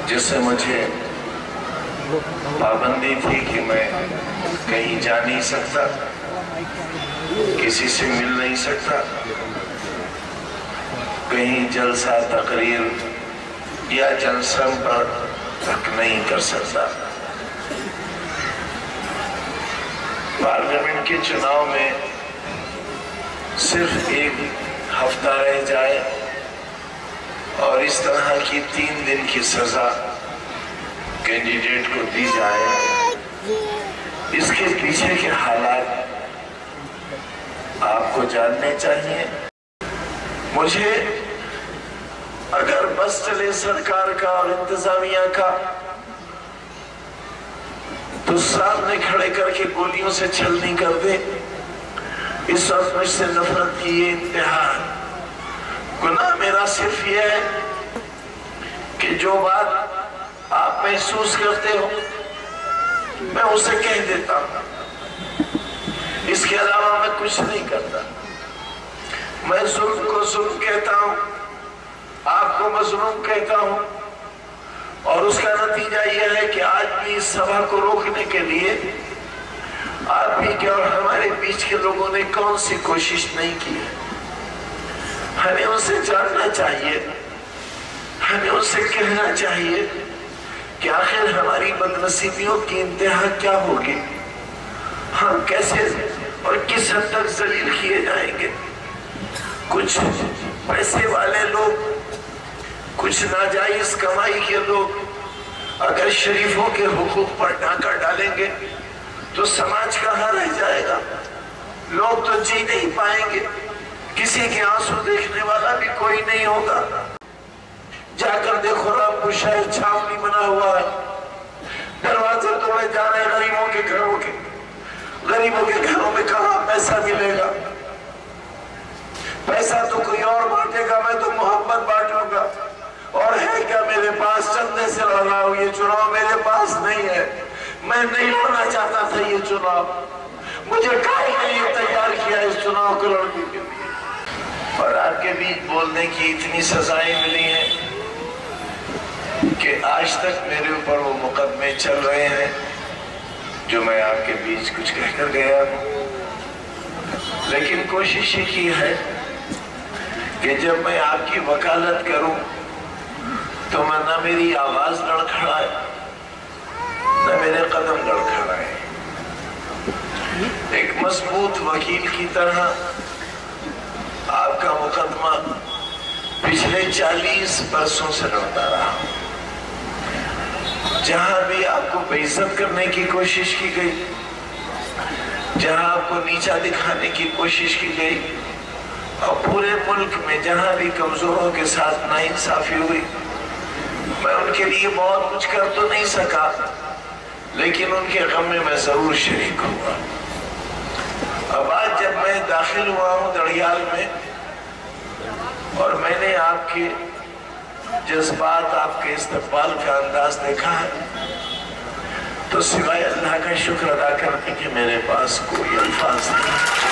जिससे मुझे पाबंदी थी कि मैं कहीं जा नहीं सकता, किसी से मिल नहीं सकता, कहीं जलसा तकरीर या जनसंपर्क तक नहीं कर सकता। पार्लियामेंट के चुनाव में सिर्फ एक हफ्ता रह जाए और इस तरह की 3 दिन की सजा कैंडिडेट को दी जाए, इसके पीछे के हालात आपको जानने चाहिए। मुझे अगर बस चले सरकार का और इंतजामिया का तो सामने खड़े करके गोलियों से छलनी कर दे। इस वक्त मुझसे नफरत की ये इंतहा। गुनाह मेरा सिर्फ ये है कि जो बात आप महसूस करते हो मैं उसे कह देता हूं, इसके अलावा मैं कुछ नहीं करता। मैं जुल्म को जुल्म कहता हूं, आपको मजलूम कहता हूं, और उसका नतीजा यह है कि आज भी इस सभा को रोकने के लिए आप भी क्या और हमारे बीच के लोगों ने कौन सी कोशिश नहीं की है। हमें उनसे जानना चाहिए, हमें उनसे कहना चाहिए कि आखिर हमारी बदनसीबियों की इंतहा क्या होगी, हम कैसे और किस हद तक जलील किए जाएंगे। कुछ पैसे वाले लोग, कुछ नाजायज कमाई के लोग अगर शरीफों के हुकूक पर डाका डालेंगे तो समाज कहाँ रह जाएगा। लोग तो जी नहीं पाएंगे, किसी के आंसू देखने वाला भी कोई नहीं होगा। जाकर देखो रामपुर शहर छावनी बना हुआ है, दरवाजे तोड़े जा रहे गरीबों के घरों के। गरीबों के घरों में कहाँ पैसा मिलेगा? पैसा तो कोई और बांटेगा, मैं तो मोहब्बत बांट लूंगा। और है क्या मेरे पास? चंदे से लड़ रहा हूं, ये चुनाव मेरे पास नहीं है। मैं नहीं लड़ना चाहता था ये चुनाव, मुझे काहे के लिए तैयार किया इस चुनाव को लड़ने के लिए। और आपके बीच बोलने की इतनी सजाएं मिली हैं कि आज तक मेरे ऊपर वो मुकदमे चल रहे हैं जो मैं आपके बीच कुछ कहकर गया हूं। लेकिन कोशिश ये की है कि जब मैं आपकी वकालत करूं तो मैं न मेरी आवाज लड़खड़ाए न मेरे कदम लड़खड़ाए। एक मजबूत वकील की तरह आपका मुकदमा पिछले 40 बरसों से लड़ता रहा। जहां भी आपको बेइज्जत करने की कोशिश की गई, जहां आपको नीचा दिखाने की कोशिश की गई, और पूरे मुल्क में जहां भी कमजोरों के साथ नाइंसाफी हुई, मैं उनके लिए बहुत कुछ कर तो नहीं सका, लेकिन उनके गम में मैं जरूर शरीक हुआ। अब आज जब मैं दाखिल हुआ हूं दड़ियाल में और मैंने आपके जज्बात, आपके इस्तकबाल का अंदाज देखा है, तो सिवाय अल्लाह का शुक्र अदा करने के मेरे पास कोई अल्फाज नहीं।